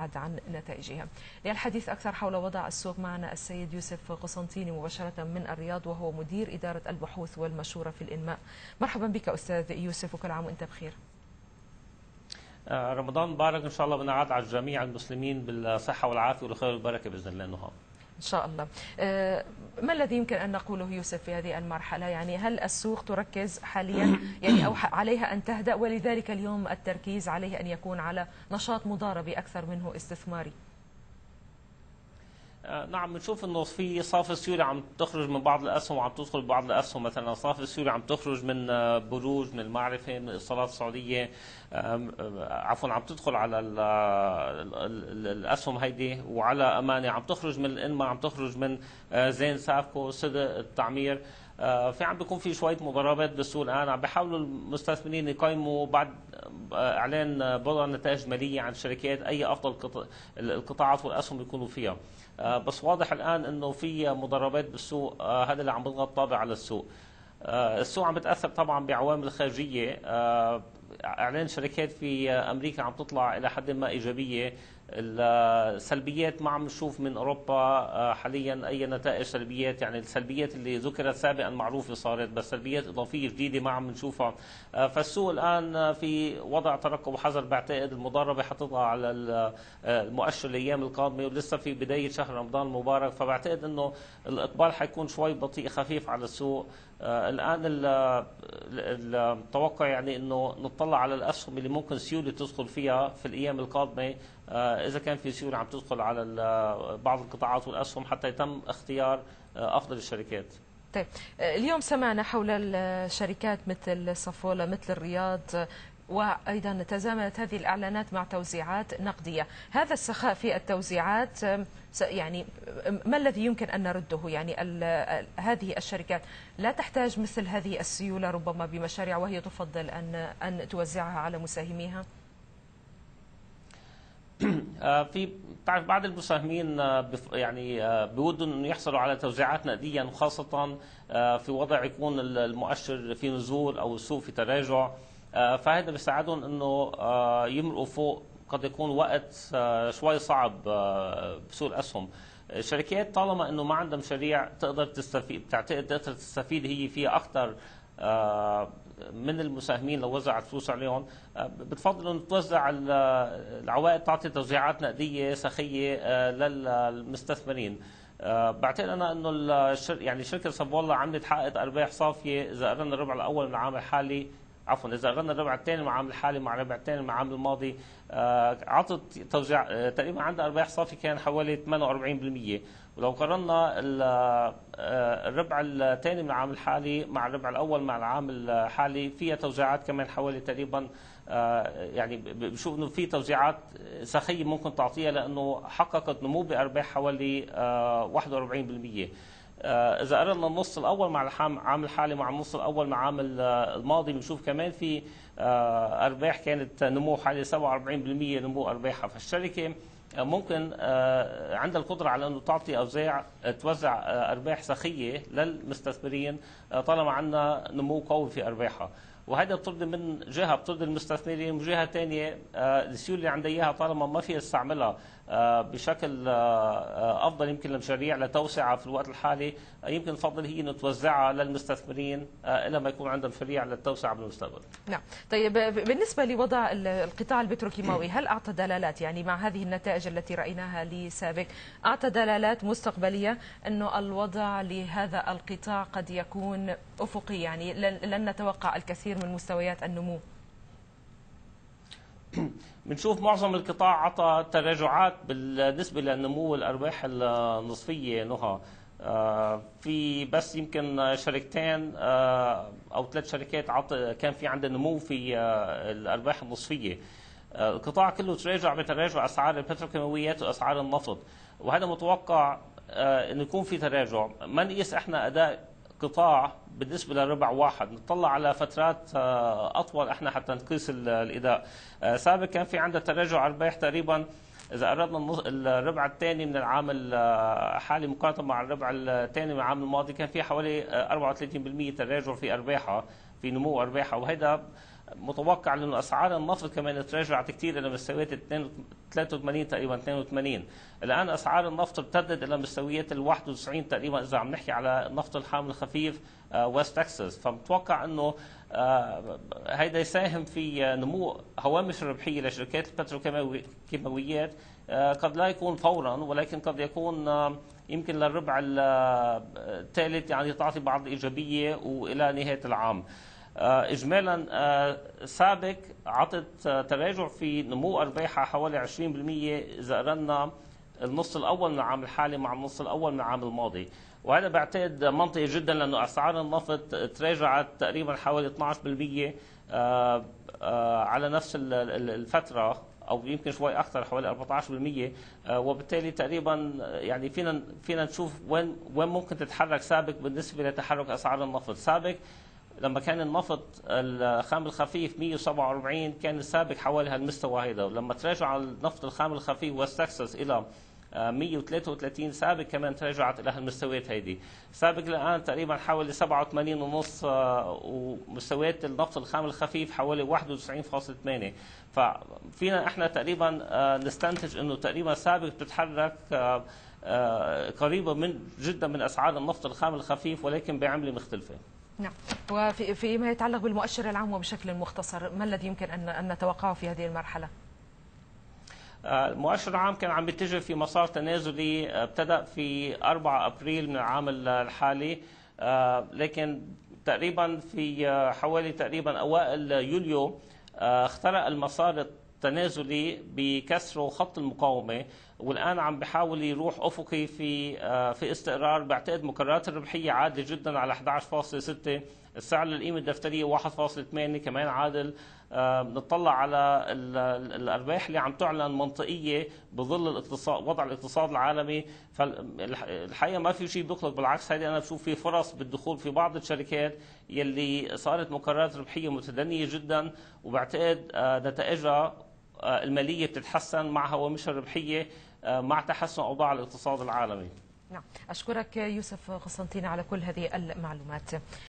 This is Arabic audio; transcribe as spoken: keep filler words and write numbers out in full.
عن نتائجها. للحديث أكثر حول وضع السوق معنا السيد يوسف قسنطيني مباشرة من الرياض، وهو مدير إدارة البحوث والمشورة في الإنماء. مرحبا بك أستاذ يوسف، وكل عام وأنت بخير. رمضان مبارك، إن شاء الله بنعاد على جميع المسلمين بالصحة والعافية والخير والبركة بإذن الله. نهار إن شاء الله. ما الذي يمكن أن نقوله يوسف في هذه المرحلة؟ يعني هل السوق تركز حاليا يعني أو عليها أن تهدأ، ولذلك اليوم التركيز عليه أن يكون على نشاط مضاربي أكثر منه استثماري؟ نعم، بنشوف انه في صافي سيوله عم تخرج من بعض الاسهم وعم تدخل ببعض الاسهم. مثلا صافي السيوله عم تخرج من بروج، من المعرفه، من الاتصالات السعوديه، عفوا عم تدخل على الاسهم هيدي، وعلى امانه عم تخرج من الانما، عم تخرج من زين سافكو، صدق، التعمير. في عم بيكون في شويه مضاربات بالسوق الان. عم بيحاولوا المستثمرين يقيموا بعد اعلان بضع نتائج ماليه عن شركات اي افضل القطاعات والاسهم يكونوا فيها. بس واضح الان انه في مضاربات بالسوق، هذا اللي عم بيضغط طابع على السوق. السوق عم بتاثر طبعا بعوامل خارجيه. اعلان شركات في امريكا عم تطلع الى حد ما ايجابيه. السلبيات ما عم نشوف من اوروبا حاليا اي نتائج سلبيات، يعني السلبيات اللي ذكرت سابقا معروفه صارت، بس سلبيات اضافيه جديده ما عم نشوفها. فالسوق الان في وضع ترقب وحذر. بعتقد المضاربه حتطلع على المؤشر الايام القادمه، ولسه في بدايه شهر رمضان المبارك، فبعتقد انه الاقبال حيكون شوي بطيء خفيف على السوق. الان التوقع يعني انه نطلع على الاسهم اللي ممكن سيوله تدخل فيها في الايام القادمه، اذا كان في سيوله عم تدخل على بعض القطاعات والاسهم حتى يتم اختيار افضل الشركات. طيب، اليوم سمعنا حول الشركات مثل صفولة، مثل الرياض، وأيضا تزامنت هذه الإعلانات مع توزيعات نقدية. هذا السخاء في التوزيعات يعني ما الذي يمكن أن نرده؟ يعني هذه الشركات لا تحتاج مثل هذه السيولة ربما بمشاريع، وهي تفضل أن أن توزعها على مساهميها؟ في بتعرف بعض المساهمين يعني بودوا انه يحصلوا على توزيعات نقديا، وخاصة في وضع يكون المؤشر في نزول او السوق في تراجع، فهذا بيساعدهم انه يمرقوا فوق. قد يكون وقت شوي صعب بسوق الاسهم. الشركات طالما انه ما عندها مشاريع تقدر تستفيد، بتعتقد تقدر تستفيد هي فيها اكثر من المساهمين لو وزعت فلوس عليهم. بتفضل انه توزع العوائد، تعطي توزيعات نقديه سخيه للمستثمرين. بعتقد انا انه الشر... يعني شركه صفولة عملت حققت ارباح صافيه اذا قررنا الربع الاول من العام الحالي، عفوا اذا قررنا الربع الثاني من العام الحالي مع الربع الثاني من العام الماضي، عطت توزيع تقريبا عندها ارباح صافي كان حوالي ثمانية وأربعين بالمئة. ولو قارنا الربع الثاني من العام الحالي مع الربع الاول مع العام الحالي، فيها توزيعات كمان حوالي تقريبا، يعني بشوف انه في توزيعات سخيه ممكن تعطيها، لانه حققت نمو بارباح حوالي واحد وأربعين بالمئة. إذا قررنا النص الأول مع العام الحالي مع النص الأول مع العام الماضي، بنشوف كمان في أرباح كانت نمو حوالي سبعة وأربعين بالمئة نمو أرباحها. فالشركة ممكن عندها القدرة على أنه تعطي أوزاع توزع أرباح سخية للمستثمرين طالما عندنا نمو قوي في أرباحها. وهذا بترضي من جهه بترضي المستثمرين، ومن جهه ثانيه السيوله اللي عندها اياها طالما ما فيها تستعملها بشكل افضل يمكن لمشاريع لتوسعه في الوقت الحالي، يمكن تفضل هي انه توزعها للمستثمرين الى ما يكون عندها مشاريع للتوسعه بالمستقبل. نعم. طيب، بالنسبه لوضع القطاع البتروكيماوي، هل اعطى دلالات يعني مع هذه النتائج التي رايناها لسابق، اعطى دلالات مستقبليه انه الوضع لهذا القطاع قد يكون افقي، يعني لن نتوقع الكثير من مستويات النمو؟ بنشوف معظم القطاع عطى تراجعات بالنسبه لنمو الارباح النصفيه. نهى في بس يمكن شركتين او ثلاث شركات عطى كان في عندها نمو في الارباح النصفيه. القطاع كله تراجع بتراجع اسعار البتروكيماويات واسعار النفط، وهذا متوقع انه يكون في تراجع. ما نقيس احنا اداء قطاع بالنسبه لربع واحد، نطلع على فترات اطول احنا حتى نقيس الاداء. سابق كان في عندنا تراجع ارباح تقريبا، اذا قررنا الربع الثاني من العام الحالي مقارنه مع الربع الثاني من العام الماضي، كان في حوالي أربعة وثلاثين بالمئة تراجع في ارباحها، في نمو ارباحها. وهذا متوقع انه اسعار النفط كمان تراجعت كثير الى مستويات ثلاثة وثمانين تقريبا اثنين وثمانين. الان اسعار النفط ارتدت الى مستويات ال واحد وتسعين تقريبا اذا عم نحكي على النفط الحامل الخفيف ويست تكساس. فمتوقع انه هيدا يساهم في نمو هوامش الربحيه لشركات البتروكيماويات، قد لا يكون فورا ولكن قد يكون يمكن للربع الثالث يعني تعطي بعض الايجابيه والى نهايه العام. اجمالا سابق عطت تراجع في نمو ارباحها حوالي عشرين بالمئة اذا قارنا النص الاول من العام الحالي مع النص الاول من العام الماضي، وهذا بعتقد منطقي جدا لانه اسعار النفط تراجعت تقريبا حوالي اثنعش بالمئة على نفس الفتره او يمكن شوي اكثر حوالي أربعة عشر بالمئة، وبالتالي تقريبا يعني فينا فينا نشوف وين وين ممكن تتحرك سابق بالنسبه لتحرك اسعار النفط. سابق لما كان النفط الخام الخفيف مئة وسبعة وأربعين كان السابق حوالي هالمستوى هيدا، ولما تراجع النفط الخام الخفيف ويست تكساس الى مئة وثلاثة وثلاثين سابق كمان تراجعت الى هالمستويات هيدي. سابق الان تقريبا حوالي سبعة وثمانين ونص، ومستويات النفط الخام الخفيف حوالي واحد وتسعين فاصلة ثمانية. ففينا احنا تقريبا نستنتج انه تقريبا سابق بتتحرك قريبه من جدا من اسعار النفط الخام الخفيف ولكن بعمله مختلفه. نعم. وفي فيما يتعلق بالمؤشر العام وبشكل مختصر، ما الذي يمكن ان ان نتوقعه في هذه المرحله؟ المؤشر العام كان عم يتجه في مسار تنازلي ابتدأ في أربعة أبريل من العام الحالي، لكن تقريبا في حوالي تقريبا أوائل يوليو اخترق المسار التنازلي بكسره خط المقاومة، والآن عم بحاول يروح أفقي في في استقرار. بعتقد مقررات الربحية عادلة جدا على أحد عشر فاصلة ستة، السعر للقيمة الدفترية واحد فاصلة ثمانية كمان عادل. بنطلع على الأرباح اللي عم تعلن منطقية بظل الاقتصاد وضع الاقتصاد العالمي، فالحقيقة ما في شيء بيقلق، بالعكس هذه أنا بشوف في فرص بالدخول في بعض الشركات يلي صارت مقررات ربحية متدنية جدا، وبعتقد نتائجها المالية بتتحسن مع هوامشها الربحية مع تحسن أوضاع الاقتصاد العالمي. نعم، أشكرك يوسف قسنطينة على كل هذه المعلومات.